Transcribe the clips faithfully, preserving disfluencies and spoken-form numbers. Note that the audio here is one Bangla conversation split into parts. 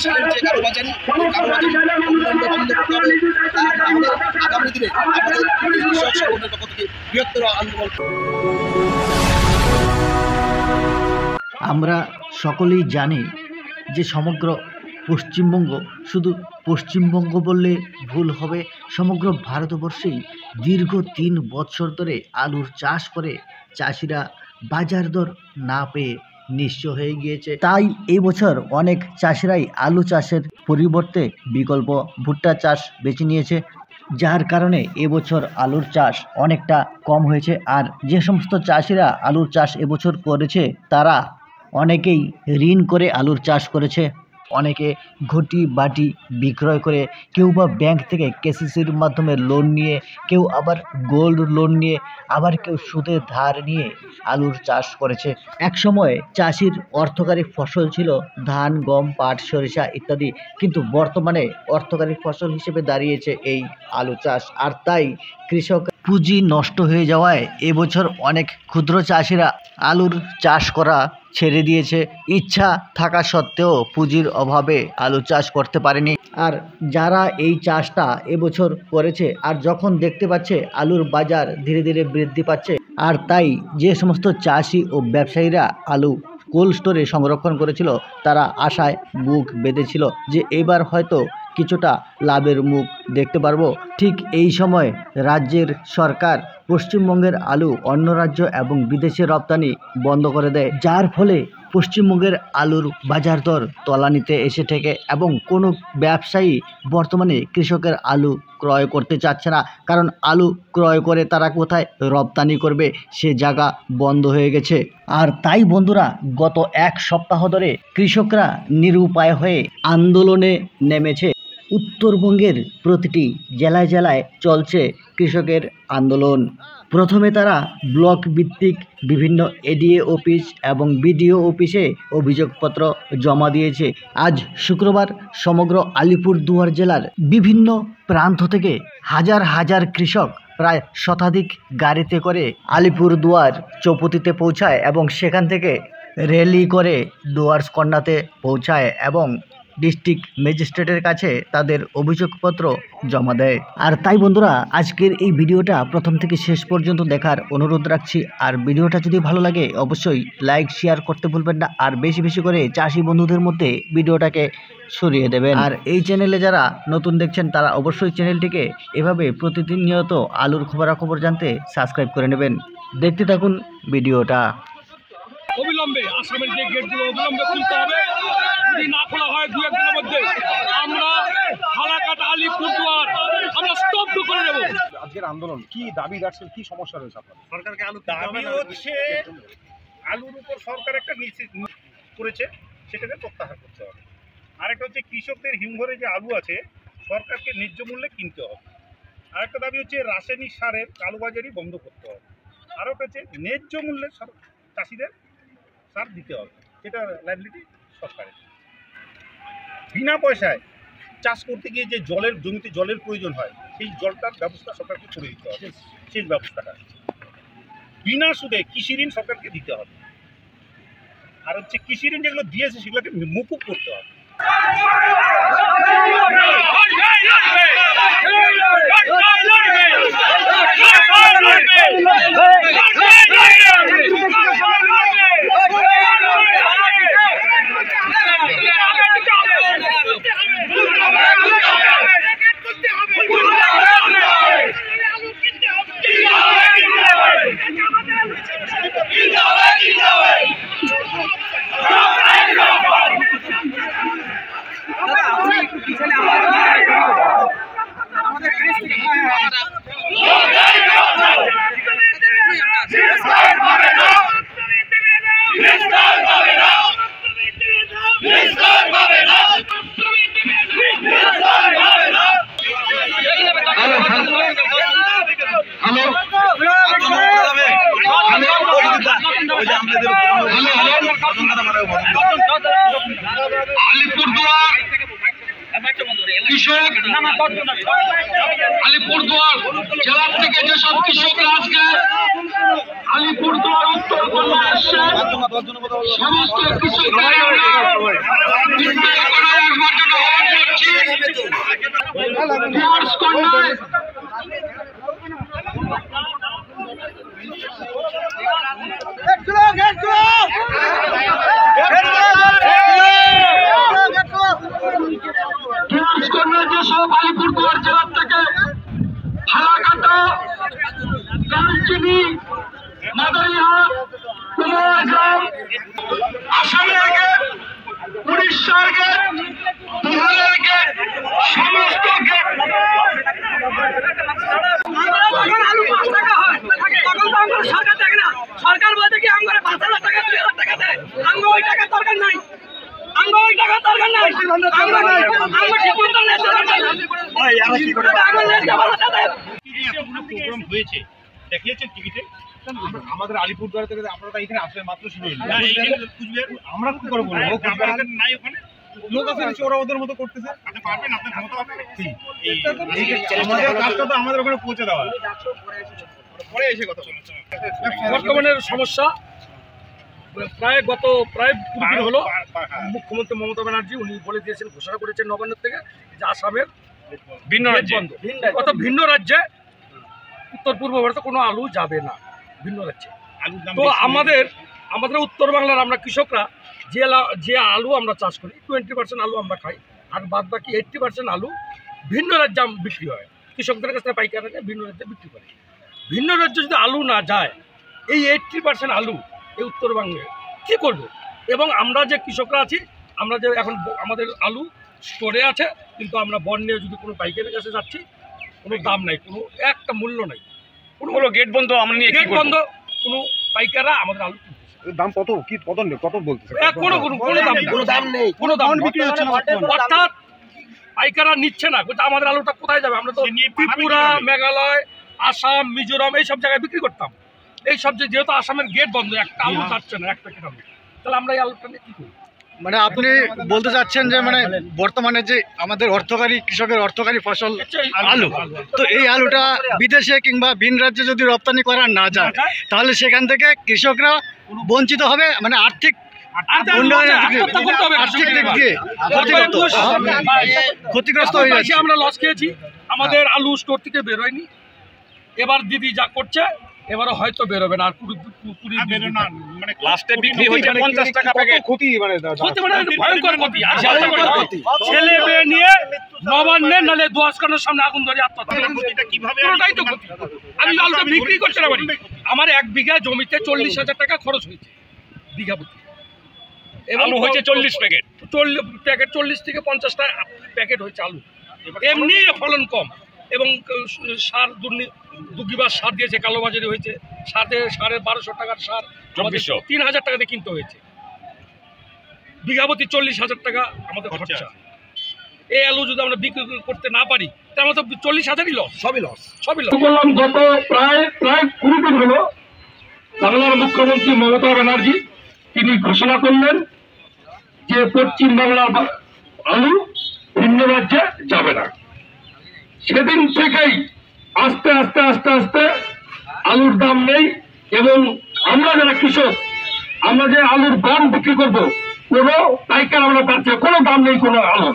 বলছিলেন যে কালোবাজারি কালোবাজারি বন্ধ করতে হবে, তা না হলে আগামী দিনে আমাদের কৃষক সংগঠনের পক্ষ থেকে বৃহত্তর আন্দোলন। আমরা সকলেই জানি যে সমগ্র পশ্চিমবঙ্গ, শুধু পশ্চিমবঙ্গ বললে ভুল হবে, সমগ্র ভারতবর্ষেই দীর্ঘ তিন বছর ধরে আলুর চাষ করে চাষিরা বাজার দর না পেয়ে নিঃস্ব হয়ে গিয়েছে। তাই এই বছর অনেক চাষিরাই আলু চাষের পরিবর্তে বিকল্প ভুট্টা চাষ বেছে নিয়েছে, যার কারণে এবছর আলুর চাষ অনেকটা কম হয়েছে। আর যে সমস্ত চাষিরা আলুর চাষ এবছর করেছে তারা অনেকেই ঋণ করে আলুর চাষ করেছে, অনেকে ঘটি বাটি বিক্রয় করে, কেউ বা ব্যাংক থেকে কেসিসির মাধ্যমে লোন নিয়ে, কেউ আবার গোল্ড লোন নিয়ে, আবার কেউ সুদে ধার নিয়ে আলুর চাষ করেছে। এক সময় চাষির অর্থকারী ফসল ছিল ধান, গম, পাট, সরিষা ইত্যাদি, কিন্তু বর্তমানে অর্থকারী ফসল হিসেবে দাঁড়িয়েছে এই আলু চাষ। আর তাই কৃষক পুঁজি নষ্ট হয়ে যাওয়ায় এবছর অনেক ক্ষুদ্র চাষিরা আলুর চাষ করা ছেড়ে দিয়েছে। ইচ্ছা থাকা সত্ত্বেও পুঁজির অভাবে আলু চাষ করতে পারেনি। আর যারা এই চাষটা এবছর করেছে, আর যখন দেখতে পাচ্ছে আলুর বাজার ধীরে ধীরে বৃদ্ধি পাচ্ছে, আর তাই যে সমস্ত চাষি ও ব্যবসায়ীরা আলু কোল্ড স্টোরে সংরক্ষণ করেছিল তারা আশায় বুক বেঁধেছিল যে এবার হয়তো কিছুটা লাভের মুখ দেখতে পারবো। ঠিক এই সময় রাজ্যের সরকার পশ্চিমবঙ্গের আলু অন্য রাজ্য এবং বিদেশে রপ্তানি বন্ধ করে দেয়, যার ফলে পশ্চিমবঙ্গের আলুর বাজার দর তলানিতে এসে ঠেকে এবং কোনো ব্যবসায়ী বর্তমানে কৃষকের আলু ক্রয় করতে চাচ্ছে না, কারণ আলু ক্রয় করে তারা কোথায় রপ্তানি করবে, সে জায়গা বন্ধ হয়ে গেছে। আর তাই বন্ধুরা, গত এক সপ্তাহ ধরে কৃষকরা নিরুপায় হয়ে আন্দোলনে নেমেছে। উত্তরবঙ্গের প্রতিটি জেলায় জেলায় চলছে কৃষকের আন্দোলন। প্রথমে তারা ব্লক ভিত্তিক বিভিন্ন এডিএ অফিস এবং বিডিও অফিসে অভিযোগপত্র জমা দিয়েছে। আজ শুক্রবার সমগ্র আলিপুরদুয়ার জেলার বিভিন্ন প্রান্ত থেকে হাজার হাজার কৃষক প্রায় শতাধিক গাড়িতে করে আলিপুরদুয়ার চৌপতিতে পৌঁছায় এবং সেখান থেকে র্যালি করে ডুয়ার্স কন্যাতে পৌঁছায় এবং ডিস্ট্রিক্ট ম্যাজিস্ট্রেটের কাছে তাদের অভিযোগপত্র জমা দেয়। আর তাই বন্ধুরা, আজকের এই ভিডিওটা প্রথম থেকে শেষ পর্যন্ত দেখার অনুরোধ রাখছি। আর ভিডিওটা যদি ভালো লাগে অবশ্যই লাইক শেয়ার করতে ভুলবেন না, আর বেশি বেশি করে চাষি বন্ধুদের মধ্যে ভিডিওটাকে ছড়িয়ে দেবেন। আর এই চ্যানেলে যারা নতুন দেখছেন তারা অবশ্যই চ্যানেলটিকে এভাবে প্রতিদিন নিয়ত আলুর খবরাখবর জানতে সাবস্ক্রাইব করে নেবেন। দেখতে থাকুন ভিডিওটা। অবিলম্বে আসামের যে গেটগুলো অবিলম্বে খুলতে হবে, যদি না খোলা হয় দু একদিনের মধ্যে আমরা হালাকাটা আলিপুরদুয়ার আমরা স্তব্ধ করে দেব। আজকের আন্দোলন কি দাবি রাখছেন, কি সমস্যা রয়েছে আপনাদের? সরকারকে আলু দাবি হচ্ছে আলুর উপর সরকার একটা নিশ্চিত করেছে, সেটাকে প্রত্যাহার করতে হবে। আরেকটা হচ্ছে কৃষকদের হিমঘরে যে আলু আছে সরকারকে ন্যায্য মূল্যে কিনতে হবে। আরেকটা দাবি হচ্ছে রাসায়নিক সারের কালোবাজারি বন্ধ করতে হবে। আরও একটা হচ্ছে ন্যায্য মূল্যে চাষিদের সার দিতে হবে, সেটা লাইবিলিটি সরকারের। বিনা পয়সায় চাষ করতে গিয়ে যে জলের জমিতে জলের প্রয়োজন হয় সেই জলটার ব্যবস্থা সরকারকে করে দিতে হবে, সেই ব্যবস্থাটা বিনা সুদে কৃষি ঋণ সরকারকে দিতে হবে। আর হচ্ছে কৃষি ঋণ যেগুলো দিয়েছে সেগুলোকে মুকুব করতে হবে। আলিপুরদুয়ার কৃষক আলিপুরদুয়ার জেলা থেকে যেসব কৃষকরা আজকে আলিপুরদুয়ার উত্তর কন্যা আসছে সমস্ত কৃষকরা ডিয়ার্স কন্যায় যেসব আলিপুরদুয়ার জেলার থেকে ফালাকাটা, কালচিনি, মাদারিহাট, কুমারগ্রাম, আসামের গেট, উড়িষ্যার গেট, বিহারের গেট, সমস্ত গেট সরকার বলতে কি আমরা পাঁচ হাজার টাকা দুই হাজার টাকা দেয়, আমরা ওই টাকার দরকার নাই, আমরা ওই টাকার দরকার নাই, আমরা ঠিক মতো প্রোগ্রাম হয়েছে দেখিয়েছেন টিভিতে। আমাদের আলিপুরদুয়ার থেকে আপনারা এখানে আসলে মাত্র শুরু হয়েছে, না, এইখানে কুচবিহার আমরা কি করে বলবো? আপনাদের নাই ওখানে লোক আছে নিশ্চয়ই, ওরা ওদের মতো করতেছে। আপনি পারবেন, আপনার ক্ষমতা হবে। এই আমাদের কাজটা তো আমাদের ওখানে পৌঁছে দেওয়া। পরে এসে কথা বলুন। বর্তমানের সমস্যা প্রায় গত প্রায় কুড়ি দিন হলো হ্যাঁ। মুখ্যমন্ত্রী মমতা ব্যানার্জি উনি বলে দিয়েছেন, ঘোষণা করেছেন নবান্ন থেকে যে আসামের ভিন্ন রাজ্যে বন্ধ, অর্থাৎ ভিন্ন রাজ্যে উত্তর পূর্ব ভারতে কোনো আলু যাবে না ভিন্ন রাজ্যে। আলুর দাম তো বেশি। আমাদের আমাদের উত্তর বাংলার আমরা কৃষকরা যে লা- যে আলু আমরা চাষ করি টোয়েন্টি পার্সেন্ট আলু আমরা খাই, আর বাদ বাকি এইট্টি পার্সেন্ট আলু ভিন্ন রাজ্যে আম- বিক্রি হয়, কৃষকদের কাছে পাইকারি নিয়ে ভিন্ন রাজ্যে বিক্রি করে। ভিন্ন রাজ্যে যদি আলু না যায়, এই এইট্টি পার্সেন্ট আলু এই উত্তরবঙ্গে কী করবে? এবং আমরা যে কৃষকরা আছি, আমরা যে এখন ব- আমাদের আলু স্টোরে আছে, কিন্তু আমরা বন্যে যদি কোনো পাইকারের কাছে যাচ্ছি, কোনো দাম নাই, কোনো একটা মূল্য নাই, কোনো গেট বন্ধ আমরা নিয়ে গেট বন্ধ, কোনো পাইকাররা আমাদের আলু কিনতেছে না। দাম কত কি কত কত বলতেছে? এ কোনো কোনো কোনো দাম নেই, কোনো দাম নেই, কোনো দাম বিক্রি হচ্ছে না। অর্থাৎ পাইকাররা নিচ্ছে না, বলছে আমাদের আলুটা কোথায় যাবে? আমরা তো সে নিয়ে ত্রিপুরা, পাঠাবে কিভাবে? মেঘালয়, আসাম, মিজোরাম এই সব জায়গায় বিক্রি করতাম। এই সব যে যেহেতু আসামের গেট বন্ধ, একটা আলু যাচ্ছে না, এক প্যাকেট আলু, তাহলে আমরা এই আলুটা নিয়ে কী করি? মানে আপনি বলতে চাচ্ছেন যে মানে বর্তমানে যে আমাদের অর্থকারী কৃষকের অর্থকারী ফসল আলু, তো এই আলুটা বিদেশে কিংবা ভিন রাজ্যে যদি রপ্তানি করা না যায়, তাহলে সেখান থেকে কৃষকরা বঞ্চিত হবে, মানে আর্থিক উন্নয়নের দিকে, আত্মহত্যা করতে হবে আর্থিক দিক কৃষকের দিয়ে ক্ষতিগ্রস্ত ক্ষতিগ্রস্ত হয়ে যাচ্ছে। আমরা লস খেয়েছি, আমাদের আলু স্টোর থেকে বেরোয়নি। এবার দিদি যা করছে, এবারে হয়তো বেরোবে না, আর কুড়ি কুড়ি আর বেরো না, মানে লাস্টে বিক্রি হচ্ছে পঞ্চাশ টাকা প্যাকেট। ক্ষতি মানে দাদা। ক্ষতি মানে ভয়ঙ্কর ক্ষতি, আর যাতে করে ক্ষতি। ছেলে মেয়ে নিয়ে নবান্নে নালে দোয়াশখানার সামনে আগুন ধরে আত্মহত্যা, ক্ষতিটা কিভাবে পুরোটাই তো ক্ষতি। আমি আলুটা বিক্রি করতে না পারি, আমার এক বিঘা জমিতে চল্লিশ হাজার টাকা খরচ হয়েছে বিঘা প্রতি, আলু হয়েছে চল্লিশ প্যাকেট, চল্লিশ প্যাকেট চল্লিশ থেকে পঞ্চাশটা প্যাকেট হয়েছে আলু। এমনি ফলন কম, এবং সার দুর্নীতি দুর্গিবার সার দিয়েছে, কালোবাজারি হয়েছে, সাথে সাড়ে বারোশো টাকার সার চব্বিশশো তিন হাজার টাকাতে কিনতে হয়েছে, বিঘাপতি চল্লিশ হাজার টাকা আমাদের খরচা। এই আলু যদি আমরা বিক্রি করতে না পারি, তাহলে তো চল্লিশ হাজারই লস, সবই লস, সবই লস। বললাম গত প্রায় প্রায় কুড়ি দিন হলো বাংলার মুখ্যমন্ত্রী মমতা ব্যানার্জি তিনি ঘোষণা করলেন যে পশ্চিম বাংলার আলু ভিন্ন রাজ্যে যাবে না। সেদিন থেকেই আস্তে আস্তে আস্তে আস্তে আলুর দাম নেই, এবং আমরা যারা কৃষক, আমরা যে আলুর দাম বিক্রি করব, কোনো পাইকার আমরা পাচ্ছি, কোনো দাম নেই কোনো আলুর।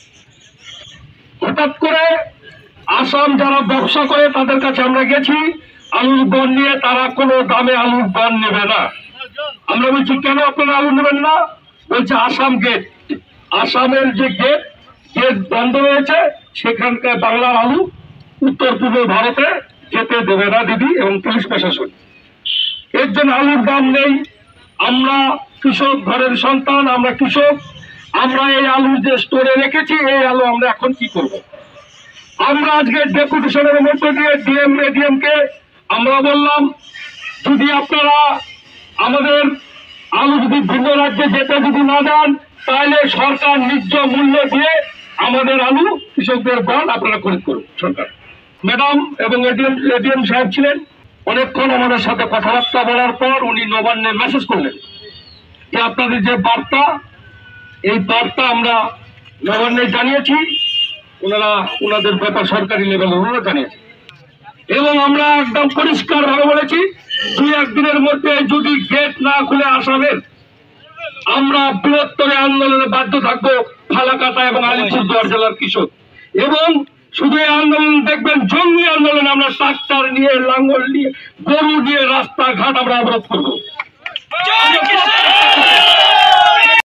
হঠাৎ করে আসাম যারা ব্যবসা করে তাদের কাছে আমরা গেছি আলুর দর নিয়ে, তারা কোনো দামে আলুর দর নেবে না। আমরা বলছি কেন আপনারা আলু নেবেন না? বলছে আসাম গেট, আসামের যে গেট গেট বন্ধ রয়েছে, সেখানকার বাংলার আলু উত্তর পূর্ব ভারতে যেতে দেবে না দিদি এবং পুলিশ প্রশাসন। এর জন্য আলুর দাম নেই। আমরা কৃষক ঘরের সন্তান, আমরা কৃষক, আমরা এই আলু যে স্টোরে রেখেছি, এই আলু আমরা এখন কি করব? আমরা আজকে ডেপুটেশনের মধ্যে দিয়ে ডিএম এডিএম কে আমরা বললাম, যদি আপনারা আমাদের আলু যদি ভিন্ন রাজ্যে যেতে যদি না দেন, তাহলে সরকার ন্যায্য মূল্য দিয়ে আমাদের আলু কৃষকদের বল আপনারা খরিদ করুন। সরকার ম্যাডাম এবং এডিএম এডিএম সাহেব ছিলেন, অনেকক্ষণ আমাদের সাথে কথাবার্তা বলার পর উনি নবান্নে মেসেজ করলেন যে আপনাদের যে বার্তা, এই বার্তা আমরা নবান্নে জানিয়েছি, ওনারা ওনাদের ব্যাপার সরকারি লেভেলে ওনারা জানিয়েছে, এবং আমরা একদম পরিষ্কার ভাবে বলেছি দুই একদিনের মধ্যে যদি গেট না খুলে আসামের, আমরা বৃহত্তর আন্দোলনে বাধ্য থাকবো ফালাকাটা এবং আলিপুরদুয়ার জেলার কৃষক। এবং শুধু এই আন্দোলন দেখবেন জঙ্গি আন্দোলন, আমরা ট্রাক্টর নিয়ে লাঙ্গল নিয়ে গরু নিয়ে রাস্তাঘাট আমরা অবরোধ করবো।